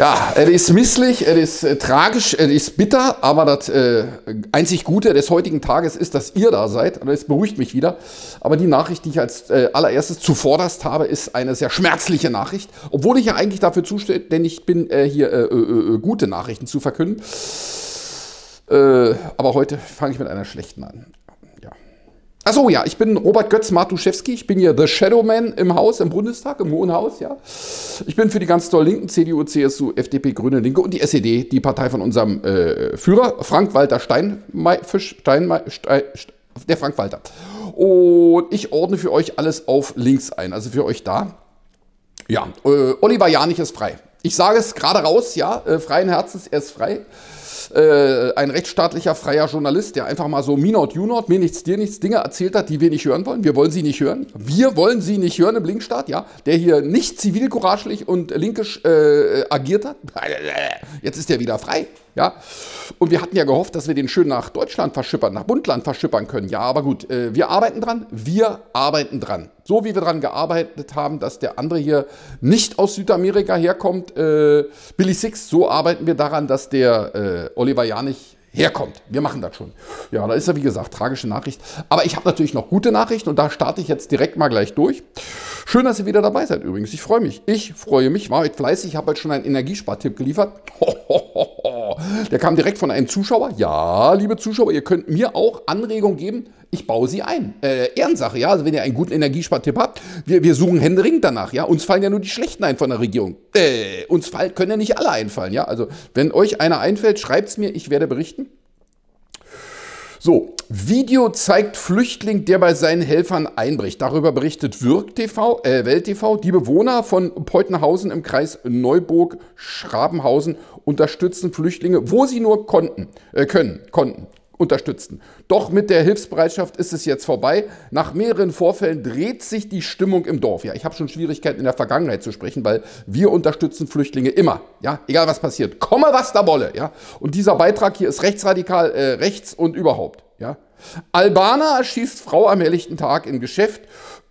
Ja, es ist misslich, es ist tragisch, es ist bitter, aber das einzig Gute des heutigen Tages ist, dass ihr da seid. Und das beruhigt mich wieder. Aber die Nachricht, die ich als allererstes zuvorderst habe, ist eine sehr schmerzliche Nachricht. Obwohl ich ja eigentlich dafür zuständig bin, hier gute Nachrichten zu verkünden. Aber heute fange ich mit einer schlechten an. Achso, ja, ich bin Robert Götz Matuszewski, ich bin hier The Shadowman im Haus, im Bundestag, im Hohen Haus, ja. Ich bin für die ganz toll Linken, CDU, CSU, FDP, Grüne, Linke und die SED, die Partei von unserem Führer, Frank-Walter der Frank-Walter. Und ich ordne für euch alles auf links ein, also für euch da. Ja, Oliver Janich ist frei. Ich sage es gerade raus, ja, freien Herzens, er ist frei. Ein rechtsstaatlicher, freier Journalist, der einfach mal so me not, you not, mir nichts, dir nichts, Dinge erzählt hat, die wir nicht hören wollen. Wir wollen sie nicht hören. Wir wollen sie nicht hören im Blinkstaat, ja. Der hier nicht zivilcouragelig und linkisch agiert hat. Jetzt ist er wieder frei, ja. Und wir hatten ja gehofft, dass wir den schön nach Deutschland verschippern, nach Bundland verschippern können. Ja, aber gut, wir arbeiten dran. So wie wir dran gearbeitet haben, dass der andere hier nicht aus Südamerika herkommt, Billy Six, so arbeiten wir daran, dass der Oliver Janich herkommt. Wir machen das schon. Ja, da ist ja, wie gesagt, tragische Nachricht. Aber ich habe natürlich noch gute Nachrichten und da starte ich jetzt direkt mal gleich durch. Schön, dass ihr wieder dabei seid übrigens. Ich freue mich. War heute fleißig, habe heute schon einen Energiespartipp geliefert. Der kam direkt von einem Zuschauer. Ja, liebe Zuschauer, ihr könnt mir auch Anregungen geben. Ich baue sie ein. Ehrensache, ja. Also wenn ihr einen guten Energiespartipp habt, wir suchen händeringend danach, ja. Uns fallen ja nur die schlechten ein von der Regierung. Können ja nicht alle einfallen, ja. Also wenn euch einer einfällt, schreibt es mir, ich werde berichten. So, Video zeigt Flüchtling, der bei seinen Helfern einbricht. Darüber berichtet Welt TV. Die Bewohner von Peutenhausen im Kreis Neuburg-Schrabenhausen unterstützen Flüchtlinge, wo sie nur konnten. Unterstützten. Doch mit der Hilfsbereitschaft ist es jetzt vorbei. Nach mehreren Vorfällen dreht sich die Stimmung im Dorf. Ja, ich habe schon Schwierigkeiten in der Vergangenheit zu sprechen, weil wir unterstützen Flüchtlinge immer. Ja, egal was passiert. Komme was da wolle. Ja, und dieser Beitrag hier ist rechtsradikal, rechts und überhaupt. Ja, Albaner erschießt Frau am helllichten Tag im Geschäft.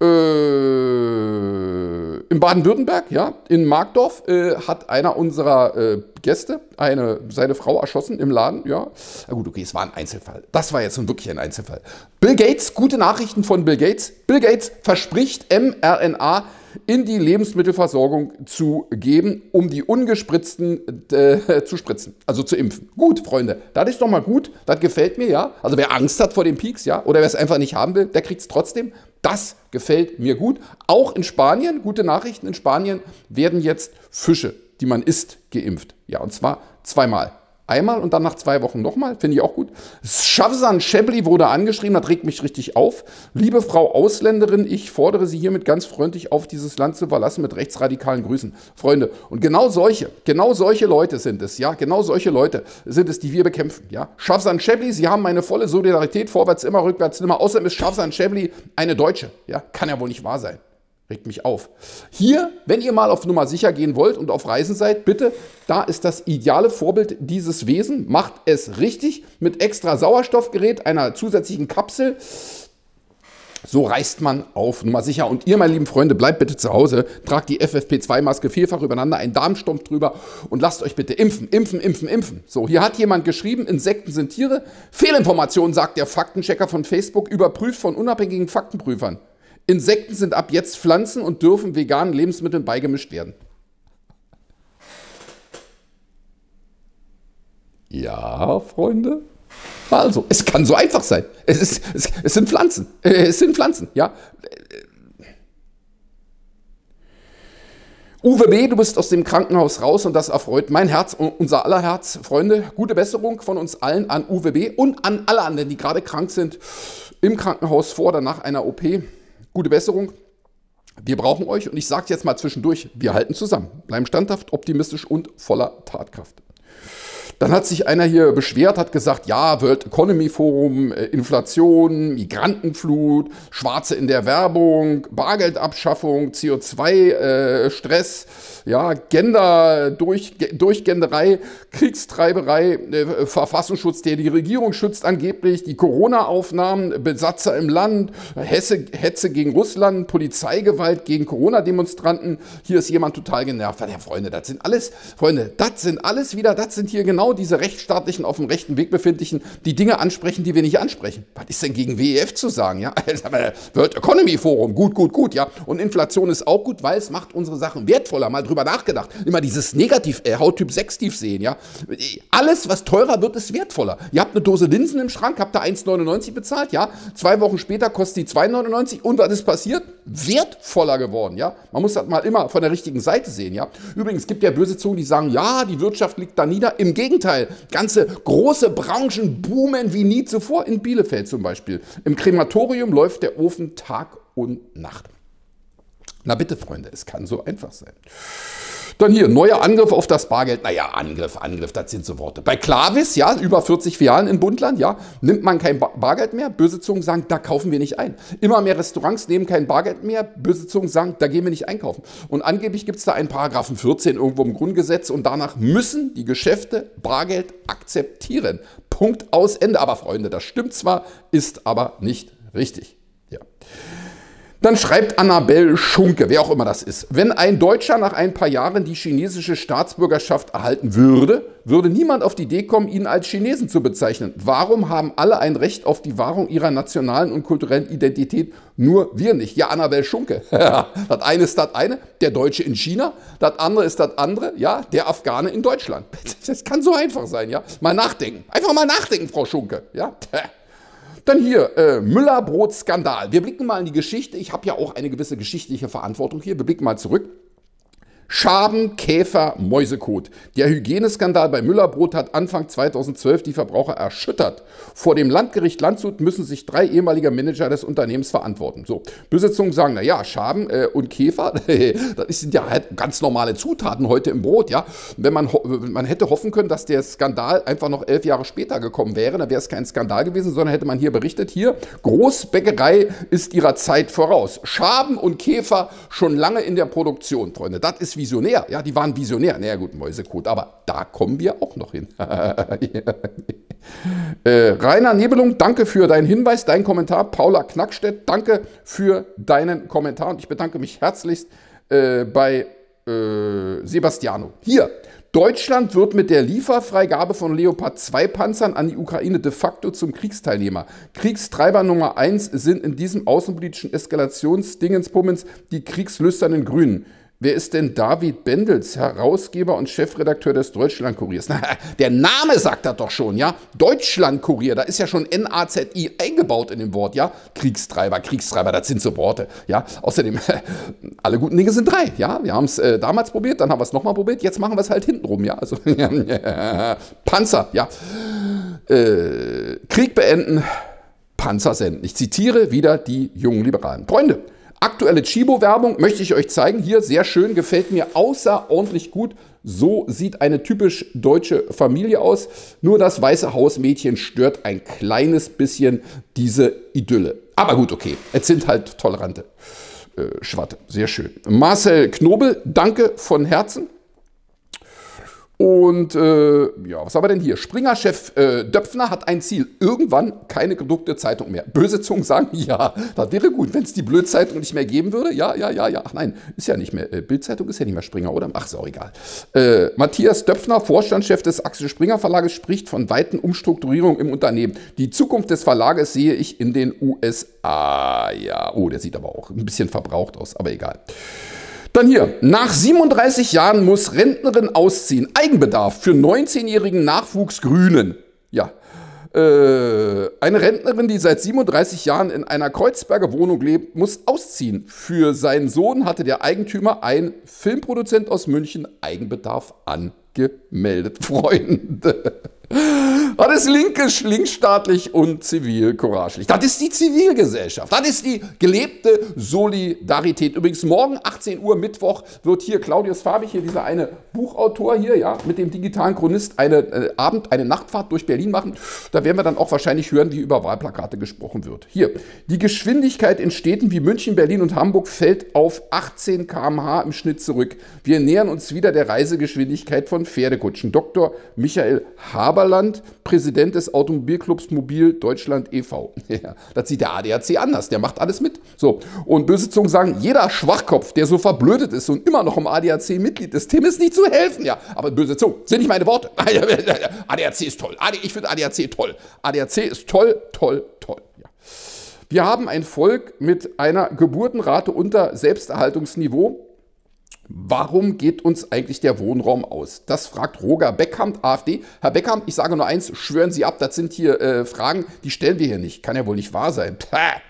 In Baden-Württemberg, ja, in Markdorf, hat einer unserer Gäste seine Frau erschossen im Laden, ja. Na gut, okay, es war ein Einzelfall. Das war jetzt nun wirklich ein Einzelfall. Bill Gates, gute Nachrichten von Bill Gates. Bill Gates verspricht, mRNA in die Lebensmittelversorgung zu geben, um die ungespritzten zu spritzen, also zu impfen. Gut, Freunde, das ist doch mal gut, das gefällt mir, ja. Also wer Angst hat vor den Peaks, ja, oder wer es einfach nicht haben will, der kriegt es trotzdem. Das gefällt mir gut. Auch in Spanien, gute Nachrichten, in Spanien werden jetzt Fische, die man isst, geimpft. Ja, und zwar zweimal. Einmal und dann nach 2 Wochen nochmal, finde ich auch gut. Shafzan Shebli wurde angeschrieben, das regt mich richtig auf. Liebe Frau Ausländerin, ich fordere Sie hiermit ganz freundlich auf, dieses Land zu verlassen mit rechtsradikalen Grüßen. Freunde, und genau solche Leute sind es, ja, genau solche Leute sind es, die wir bekämpfen, ja. Shafzan Shebli, Sie haben meine volle Solidarität, vorwärts immer, rückwärts nimmer. Außerdem ist Shafzan Shebli eine Deutsche, ja, kann ja wohl nicht wahr sein. Regt mich auf. Hier, wenn ihr mal auf Nummer sicher gehen wollt und auf Reisen seid, bitte, da ist das ideale Vorbild dieses Wesen. Macht es richtig mit extra Sauerstoffgerät, einer zusätzlichen Kapsel. So reist man auf Nummer sicher. Und ihr, meine lieben Freunde, bleibt bitte zu Hause, tragt die FFP2-Maske vielfach übereinander, einen Darmstumpf drüber und lasst euch bitte impfen, impfen, impfen, impfen. So, hier hat jemand geschrieben, Insekten sind Tiere. Fehlinformation, sagt der Faktenchecker von Facebook, überprüft von unabhängigen Faktenprüfern. Insekten sind ab jetzt Pflanzen und dürfen veganen Lebensmitteln beigemischt werden. Ja, Freunde. Also, es kann so einfach sein. Es sind Pflanzen. Es sind Pflanzen, ja. Uwe B., du bist aus dem Krankenhaus raus und das erfreut mein Herz und unser aller Herz. Freunde, gute Besserung von uns allen an Uwe B. und an alle anderen, die gerade krank sind, im Krankenhaus vor oder nach einer OP. Gute Besserung. Wir brauchen euch und ich sage jetzt mal zwischendurch, wir halten zusammen, bleiben standhaft, optimistisch und voller Tatkraft. Dann hat sich einer hier beschwert, hat gesagt, ja, World Economy Forum, Inflation, Migrantenflut, Schwarze in der Werbung, Bargeldabschaffung, CO2-Stress, ja, Durchgenderei, Kriegstreiberei, Verfassungsschutz, der die Regierung schützt angeblich, die Corona-Aufnahmen, Besatzer im Land, Hetze gegen Russland, Polizeigewalt gegen Corona-Demonstranten. Hier ist jemand total genervt. Ja, Freunde, das sind alles wieder, das sind hier genau diese rechtsstaatlichen, auf dem rechten Weg befindlichen, die Dinge ansprechen, die wir nicht ansprechen. Was ist denn gegen WEF zu sagen? Ja? World Economy Forum, gut, ja. Und Inflation ist auch gut, weil es macht unsere Sachen wertvoller. Mal drüber nachgedacht. Immer dieses Negativ, Hauttyp 6 tief sehen, ja. Alles, was teurer wird, ist wertvoller. Ihr habt eine Dose Linsen im Schrank, habt da 1,99 bezahlt, ja. 2 Wochen später kostet die 2,99 und was ist passiert? Wertvoller geworden, ja. Man muss das mal immer von der richtigen Seite sehen, ja. Übrigens gibt ja böse Zungen, die sagen, ja, die Wirtschaft liegt da nieder. Im Gegenteil, ganze große Branchen boomen wie nie zuvor, in Bielefeld zum Beispiel. Im Krematorium läuft der Ofen Tag und Nacht. Na bitte, Freunde, es kann so einfach sein. Dann hier, neuer Angriff auf das Bargeld. Naja, Angriff, das sind so Worte. Bei Clavis, ja, über 40 Filialen in Bundland, ja, nimmt man kein Bargeld mehr. Böse Zungen sagen, da kaufen wir nicht ein. Immer mehr Restaurants nehmen kein Bargeld mehr. Böse Zungen sagen, da gehen wir nicht einkaufen. Und angeblich gibt es da einen Paragraphen 14 irgendwo im Grundgesetz und danach müssen die Geschäfte Bargeld akzeptieren. Punkt, aus, Ende. Aber Freunde, das stimmt zwar, ist aber nicht richtig. Ja. Dann schreibt Annabelle Schunke, wer auch immer das ist, wenn ein Deutscher nach ein paar Jahren die chinesische Staatsbürgerschaft erhalten würde, würde niemand auf die Idee kommen, ihn als Chinesen zu bezeichnen. Warum haben alle ein Recht auf die Wahrung ihrer nationalen und kulturellen Identität, nur wir nicht? Ja, Annabelle Schunke. Das eine ist das eine, der Deutsche in China, das andere ist das andere, ja, der Afghane in Deutschland. Das kann so einfach sein, ja. Mal nachdenken. Einfach mal nachdenken, Frau Schunke, ja. Dann hier, Müller-Brot-Skandal. Wir blicken mal in die Geschichte. Ich habe ja auch eine gewisse geschichtliche Verantwortung hier. Wir blicken mal zurück. Schaben, Käfer, Mäusekot. Der Hygieneskandal bei Müller-Brot hat Anfang 2012 die Verbraucher erschüttert. Vor dem Landgericht Landshut müssen sich 3 ehemalige Manager des Unternehmens verantworten. So, böse Zungen sagen, naja, Schaben und Käfer, das sind ja halt ganz normale Zutaten heute im Brot, ja. Wenn man hätte hoffen können, dass der Skandal einfach noch 11 Jahre später gekommen wäre, dann wäre es kein Skandal gewesen, sondern hätte man hier berichtet, hier, Großbäckerei ist ihrer Zeit voraus. Schaben und Käfer schon lange in der Produktion, Freunde. Das ist visionär, ja, die waren visionär. Naja gut, Mäusekot, aber da kommen wir auch noch hin. Rainer Nebelung, danke für deinen Hinweis, deinen Kommentar. Paula Knackstedt, danke für deinen Kommentar und ich bedanke mich herzlichst bei Sebastiano. Hier, Deutschland wird mit der Lieferfreigabe von Leopard 2 Panzern an die Ukraine de facto zum Kriegsteilnehmer. Kriegstreiber Nummer 1 sind in diesem außenpolitischen Eskalationsdingenspummens die kriegslüsternen Grünen. Wer ist denn David Bendels, Herausgeber und Chefredakteur des Deutschlandkuriers? Na, der Name sagt das doch schon, ja? Deutschlandkurier, da ist ja schon N-A-Z-I eingebaut in dem Wort, ja? Kriegstreiber, das sind so Worte, ja? Außerdem, alle guten Dinge sind 3, ja? Wir haben es damals probiert, dann haben wir es nochmal probiert, jetzt machen wir es halt hintenrum, ja? Also, Panzer, ja? Krieg beenden, Panzer senden. Ich zitiere wieder die jungen Liberalen. Freunde, aktuelle Chibo-Werbung möchte ich euch zeigen. Hier, sehr schön, gefällt mir außerordentlich gut. So sieht eine typisch deutsche Familie aus. Nur das Weiße Hausmädchen stört ein kleines bisschen diese Idylle. Aber gut, okay, es sind halt tolerante Schwatte. Sehr schön. Marcel Knobel, danke von Herzen. Und ja, was haben wir denn hier? Springer-Chef Döpfner hat ein Ziel. Irgendwann keine gedruckte Zeitung mehr. Böse Zungen sagen, ja, das wäre gut, wenn es die Blödzeitung nicht mehr geben würde. Ja. Ach nein, ist ja nicht mehr. Bildzeitung ist ja nicht mehr Springer, oder? Ach, ist auch egal. Matthias Döpfner, Vorstandschef des Axel Springer Verlages, spricht von weiten Umstrukturierungen im Unternehmen. Die Zukunft des Verlages sehe ich in den USA. Ja, oh, der sieht aber auch ein bisschen verbraucht aus, aber egal. Dann hier, nach 37 Jahren muss Rentnerin ausziehen. Eigenbedarf für 19-jährigen Nachwuchs Grünen. Ja, eine Rentnerin, die seit 37 Jahren in einer Kreuzberger Wohnung lebt, muss ausziehen. Für seinen Sohn hatte der Eigentümer, ein Filmproduzent aus München, Eigenbedarf angemeldet. Freunde. Das ist linksstaatlich und zivilcouragelig. Das ist die Zivilgesellschaft. Das ist die gelebte Solidarität. Übrigens morgen 18 Uhr Mittwoch wird hier Claudius Farbig, hier dieser eine Buchautor hier, ja, mit dem digitalen Chronist eine Nachtfahrt durch Berlin machen. Da werden wir dann auch wahrscheinlich hören, wie über Wahlplakate gesprochen wird. Hier, die Geschwindigkeit in Städten wie München, Berlin und Hamburg fällt auf 18 km/h im Schnitt zurück. Wir nähern uns wieder der Reisegeschwindigkeit von Pferdekutschen. Dr. Michael Haberland, Präsident des Automobilclubs Mobil Deutschland e.V. Ja, das sieht der ADAC anders, der macht alles mit. So. Und böse Zungen sagen, jeder Schwachkopf, der so verblödet ist und immer noch im ADAC Mitglied ist, dem ist nicht zu helfen. Ja, aber böse Zungen, sind nicht meine Worte. ADAC ist toll. Ich finde ADAC toll. ADAC ist toll, toll, toll. Ja. Wir haben ein Volk mit einer Geburtenrate unter Selbsterhaltungsniveau. Warum geht uns eigentlich der Wohnraum aus? Das fragt Roger Beckham, AfD. Herr Beckham, ich sage nur eins, schwören Sie ab, das sind hier Fragen, die stellen wir hier nicht. Kann ja wohl nicht wahr sein.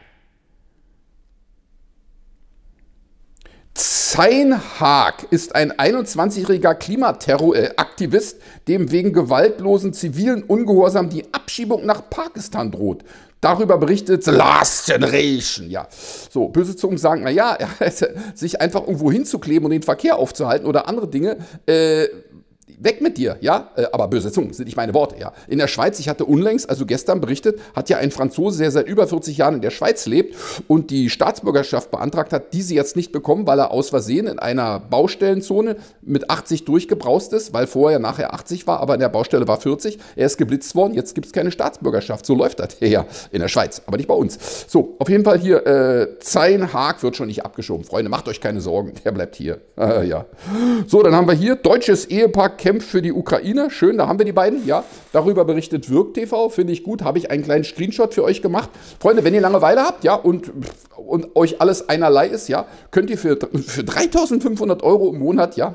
Zein Haag ist ein 21-jähriger Klimaterroraktivist, dem wegen gewaltlosen zivilen Ungehorsam die Abschiebung nach Pakistan droht. Darüber berichtet The Last Generation. Ja, so, böse Zungen sagen, naja, sich einfach irgendwo hinzukleben und den Verkehr aufzuhalten oder andere Dinge, weg mit dir, ja, aber böse Zungen sind nicht meine Worte, ja. In der Schweiz, ich hatte unlängst, also gestern berichtet, hat ja ein Franzose, der seit über 40 Jahren in der Schweiz lebt und die Staatsbürgerschaft beantragt hat, diese jetzt nicht bekommen, weil er aus Versehen in einer Baustellenzone mit 80 durchgebraust ist, weil vorher nachher 80 war, aber in der Baustelle war 40. Er ist geblitzt worden, jetzt gibt es keine Staatsbürgerschaft. So läuft das ja in der Schweiz, aber nicht bei uns. So, auf jeden Fall hier, Zein Haag wird schon nicht abgeschoben. Freunde, macht euch keine Sorgen, der bleibt hier. Ja. So, dann haben wir hier, deutsches Ehepaar kämpft für die Ukraine. Schön, da haben wir die beiden. Ja, darüber berichtet Wirk TV, finde ich gut. Habe ich einen kleinen Screenshot für euch gemacht. Freunde, wenn ihr Langeweile habt, ja, und euch alles einerlei ist, ja, könnt ihr für 3.500 € im Monat, ja,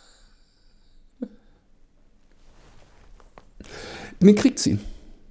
in den Krieg ziehen.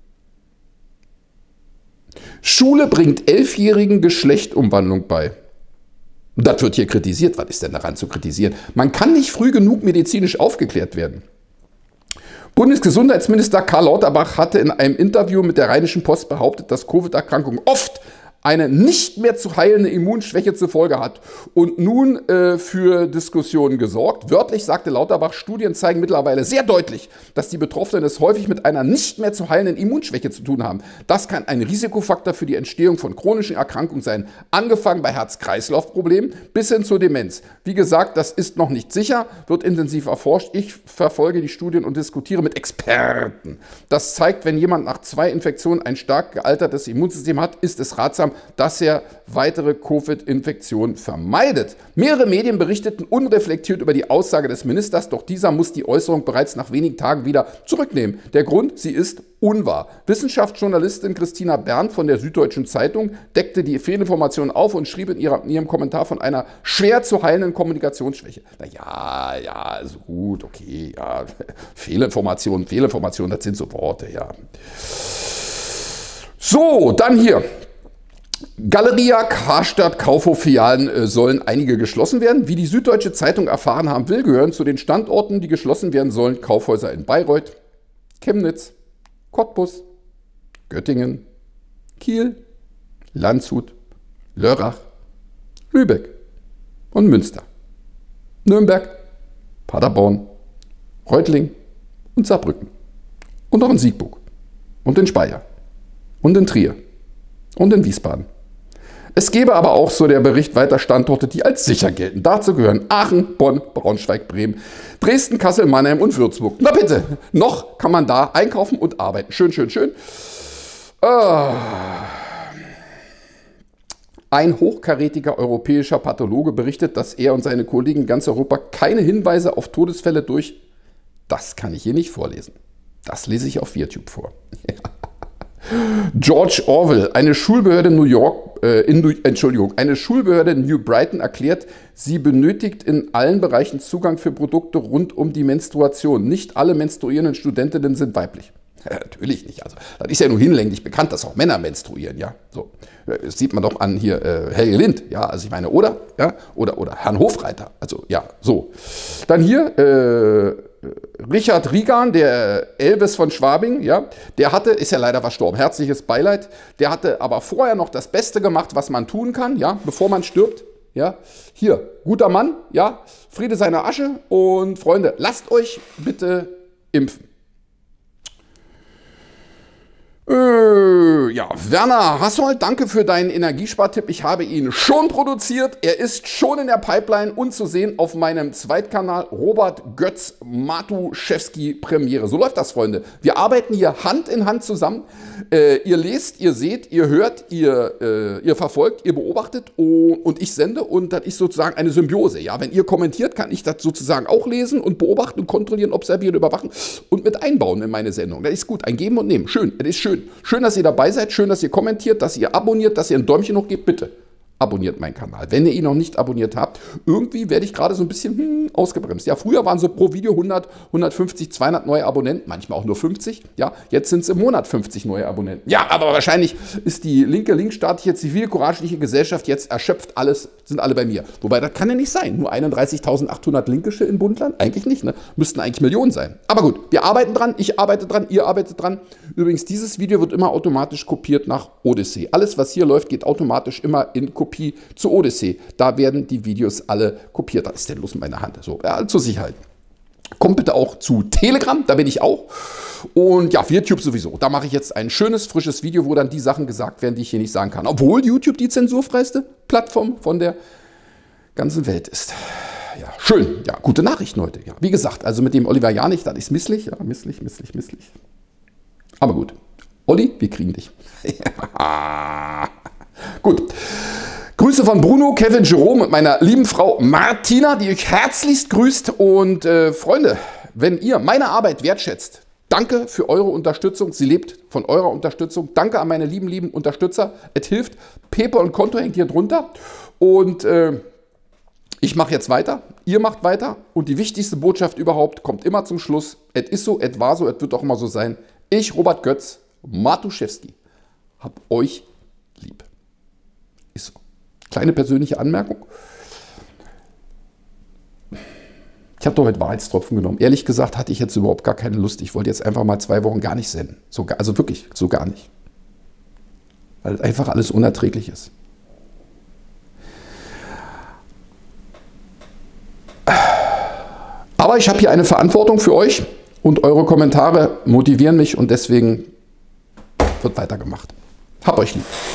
Schule bringt 11-jährigen Geschlechtumwandlung bei. Das wird hier kritisiert. Was ist denn daran zu kritisieren? Man kann nicht früh genug medizinisch aufgeklärt werden. Bundesgesundheitsminister Karl Lauterbach hatte in einem Interview mit der Rheinischen Post behauptet, dass Covid-Erkrankungen oft eine nicht mehr zu heilende Immunschwäche zur Folge hat und nun für Diskussionen gesorgt. Wörtlich sagte Lauterbach, Studien zeigen mittlerweile sehr deutlich, dass die Betroffenen es häufig mit einer nicht mehr zu heilenden Immunschwäche zu tun haben. Das kann ein Risikofaktor für die Entstehung von chronischen Erkrankungen sein, angefangen bei Herz-Kreislauf-Problemen bis hin zur Demenz. Wie gesagt, das ist noch nicht sicher, wird intensiv erforscht. Ich verfolge die Studien und diskutiere mit Experten. Das zeigt, wenn jemand nach 2 Infektionen ein stark gealtertes Immunsystem hat, ist es ratsam, dass er weitere Covid-Infektionen vermeidet. Mehrere Medien berichteten unreflektiert über die Aussage des Ministers, doch dieser muss die Äußerung bereits nach wenigen Tagen wieder zurücknehmen. Der Grund, sie ist unwahr. Wissenschaftsjournalistin Christina Berndt von der Süddeutschen Zeitung deckte die Fehlinformationen auf und schrieb in ihrem Kommentar von einer schwer zu heilenden Kommunikationsschwäche. Na ja, also gut, okay, ja, Fehlinformationen, das sind so Worte, ja. So, dann hier. Galeria, Karstadt, Kaufhof-Filialen sollen einige geschlossen werden. Wie die Süddeutsche Zeitung erfahren haben will, gehören zu den Standorten, die geschlossen werden sollen, Kaufhäuser in Bayreuth, Chemnitz, Cottbus, Göttingen, Kiel, Landshut, Lörrach, Lübeck und Münster, Nürnberg, Paderborn, Reutlingen und Saarbrücken und auch in Siegburg und in Speyer und in Trier und in Wiesbaden. Es gäbe aber auch, so der Bericht, weiter Standorte, die als sicher gelten. Dazu gehören Aachen, Bonn, Braunschweig, Bremen, Dresden, Kassel, Mannheim und Würzburg. Na bitte, noch kann man da einkaufen und arbeiten. Schön, schön, schön. Ein hochkarätiger europäischer Pathologe berichtet, dass er und seine Kollegen in ganz Europa keine Hinweise auf Todesfälle durch... Das kann ich hier nicht vorlesen. Das lese ich auf YouTube vor. George Orwell, eine Schulbehörde eine Schulbehörde in New Brighton erklärt, sie benötigt in allen Bereichen Zugang für Produkte rund um die Menstruation. Nicht alle menstruierenden Studentinnen sind weiblich. Ja, natürlich nicht. Also, das ist ja nur hinlänglich bekannt, dass auch Männer menstruieren. Ja, so. Das sieht man doch an hier Helge Lind. Ja, also ich meine, oder Herrn Hofreiter. Also ja, so. Dann hier Richard Riegan, der Elvis von Schwabing, ja, der hatte, ist ja leider verstorben, herzliches Beileid, der hatte aber vorher noch das Beste gemacht, was man tun kann, ja, bevor man stirbt. Ja, hier, guter Mann, ja, Friede seiner Asche und Freunde, lasst euch bitte impfen. Ja, Werner Hassold, danke für deinen Energiespartipp. Ich habe ihn schon produziert. Er ist schon in der Pipeline und zu sehen auf meinem Zweitkanal Robert Götz Matuszewski Premiere. So läuft das, Freunde. Wir arbeiten hier Hand in Hand zusammen. Ihr lest, ihr seht, ihr hört, ihr verfolgt, ihr beobachtet und ich sende und das ist sozusagen eine Symbiose. Ja, wenn ihr kommentiert, kann ich das sozusagen auch lesen und beobachten und kontrollieren, observieren, überwachen und mit einbauen in meine Sendung. Das ist gut, ein Geben und Nehmen. Schön, das ist schön. Schön, dass ihr dabei seid, schön, dass ihr kommentiert, dass ihr abonniert, dass ihr ein Däumchen hoch gebt. Bitte abonniert meinen Kanal. Wenn ihr ihn noch nicht abonniert habt, irgendwie werde ich gerade so ein bisschen ausgebremst. Ja, früher waren so pro Video 100, 150, 200 neue Abonnenten, manchmal auch nur 50. Ja, jetzt sind es im Monat 50 neue Abonnenten. Ja, aber wahrscheinlich ist die linkstaatliche zivilcourageliche Gesellschaft jetzt erschöpft. Alles sind alle bei mir. Wobei, das kann ja nicht sein. Nur 31.800 Linkische in Bundland? Eigentlich nicht, ne? Müssten eigentlich Millionen sein. Aber gut, wir arbeiten dran, ich arbeite dran, ihr arbeitet dran. Übrigens, dieses Video wird immer automatisch kopiert nach Odyssey. Alles, was hier läuft, geht automatisch immer in Kopie zu Odyssey. Da werden die Videos alle kopiert. Was ist denn los mit meiner Hand? So, ja, zur Sicherheit. Kommt bitte auch zu Telegram, da bin ich auch. Und ja, YouTube sowieso. Da mache ich jetzt ein schönes, frisches Video, wo dann die Sachen gesagt werden, die ich hier nicht sagen kann. Obwohl YouTube die zensurfreiste Plattform von der ganzen Welt ist. Ja, schön. Ja, gute Nachrichten heute. Ja, wie gesagt, also mit dem Oliver Janich, das ist misslich. Ja, misslich. Aber gut. Olli, wir kriegen dich. Gut. Grüße von Bruno, Kevin, Jerome und meiner lieben Frau Martina, die euch herzlichst grüßt. Und Freunde, wenn ihr meine Arbeit wertschätzt, danke für eure Unterstützung. Sie lebt von eurer Unterstützung. Danke an meine lieben Unterstützer. Es hilft. PayPal und Konto hängt hier drunter. Und ich mache jetzt weiter. Ihr macht weiter. Und die wichtigste Botschaft überhaupt kommt immer zum Schluss. Es ist so, es war so, es wird auch immer so sein. Ich, Robert Götz Matuszewski, hab euch lieb. Ist so. Kleine persönliche Anmerkung. Ich habe doch heute Wahrheitstropfen genommen. Ehrlich gesagt hatte ich jetzt überhaupt gar keine Lust. Ich wollte jetzt einfach mal 2 Wochen gar nicht senden. Also wirklich, so gar nicht. Weil einfach alles unerträglich ist. Aber ich habe hier eine Verantwortung für euch und eure Kommentare motivieren mich und deswegen wird weitergemacht. Hab euch lieb.